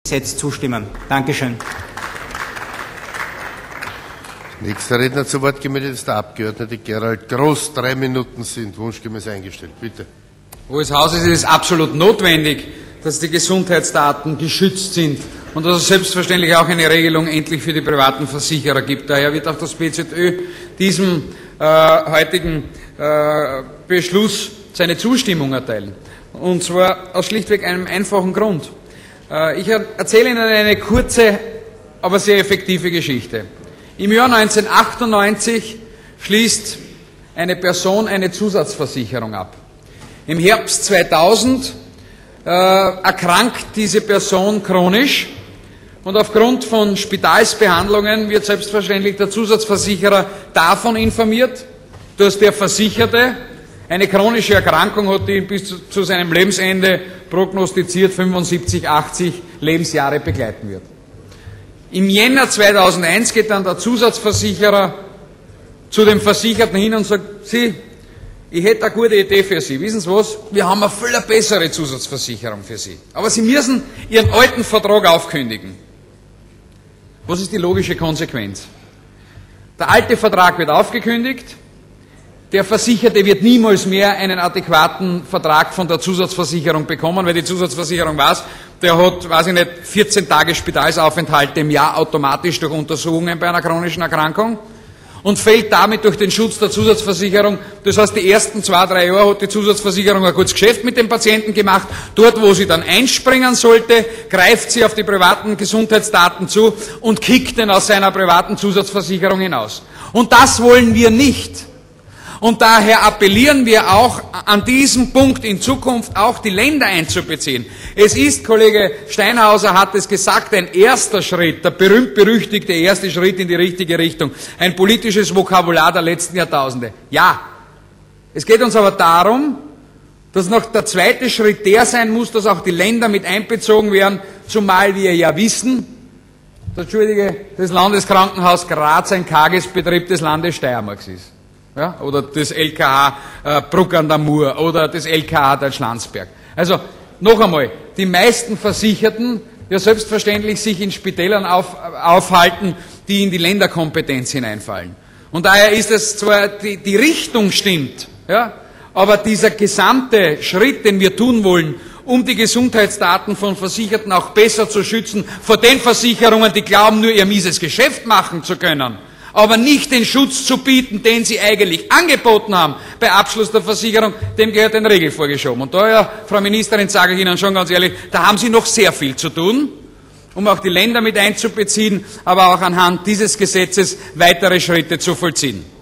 Gesetz zustimmen. Dankeschön. Nächster Redner zu Wort gemeldet ist der Abgeordnete Gerald Groß. 3 Minuten sind wunschgemäß eingestellt. Bitte. Hohes Haus, es ist absolut notwendig, dass die Gesundheitsdaten geschützt sind und dass es selbstverständlich auch eine Regelung endlich für die privaten Versicherer gibt. Daher wird auch das BZÖ diesem heutigen Beschluss seine Zustimmung erteilen. Und zwar aus schlichtweg einem einfachen Grund. Ich erzähle Ihnen eine kurze, aber sehr effektive Geschichte. Im Jahr 1998 schließt eine Person eine Zusatzversicherung ab. Im Herbst 2000 erkrankt diese Person chronisch und aufgrund von Spitalsbehandlungen wird selbstverständlich der Zusatzversicherer davon informiert, dass der Versicherte eine chronische Erkrankung hat, die ihn bis zu seinem Lebensende prognostiziert 75, 80 Lebensjahre begleiten wird. Im Jänner 2001 geht dann der Zusatzversicherer zu dem Versicherten hin und sagt, Sie, ich hätte eine gute Idee für Sie. Wissen Sie was? Wir haben eine viel bessere Zusatzversicherung für Sie. Aber Sie müssen Ihren alten Vertrag aufkündigen. Was ist die logische Konsequenz? Der alte Vertrag wird aufgekündigt. Der Versicherte wird niemals mehr einen adäquaten Vertrag von der Zusatzversicherung bekommen, weil die Zusatzversicherung weiß, der hat, weiß ich nicht, 14 Tage Spitalsaufenthalte im Jahr automatisch durch Untersuchungen bei einer chronischen Erkrankung und fällt damit durch den Schutz der Zusatzversicherung. Das heißt, die ersten 2, 3 Jahre hat die Zusatzversicherung ein gutes Geschäft mit dem Patienten gemacht. Dort, wo sie dann einspringen sollte, greift sie auf die privaten Gesundheitsdaten zu und kickt ihn aus seiner privaten Zusatzversicherung hinaus. Und das wollen wir nicht. Und daher appellieren wir auch an diesem Punkt in Zukunft auch die Länder einzubeziehen. Es ist, Kollege Steinhauser hat es gesagt, ein erster Schritt, der berühmt-berüchtigte erste Schritt in die richtige Richtung. Ein politisches Vokabular der letzten Jahrtausende. Ja, es geht uns aber darum, dass noch der zweite Schritt der sein muss, dass auch die Länder mit einbezogen werden, zumal wir ja wissen, das Landeskrankenhaus Graz ein Tagesbetrieb des Landes Steiermarks ist. Ja, oder das LKH Bruck an der Mur oder das LKH Deutschlandsberg. Also noch einmal, die meisten Versicherten ja selbstverständlich sich in Spitälern aufhalten, die in die Länderkompetenz hineinfallen. Und daher ist es zwar, die Richtung stimmt, ja, aber dieser gesamte Schritt, den wir tun wollen, um die Gesundheitsdaten von Versicherten auch besser zu schützen, vor den Versicherungen, die glauben, nur ihr mieses Geschäft machen zu können, aber nicht den Schutz zu bieten, den sie eigentlich angeboten haben bei Abschluss der Versicherung, dem gehört ein Riegel vorgeschoben. Und daher, Frau Ministerin, sage ich Ihnen schon ganz ehrlich, da haben Sie noch sehr viel zu tun, um auch die Länder mit einzubeziehen, aber auch anhand dieses Gesetzes weitere Schritte zu vollziehen.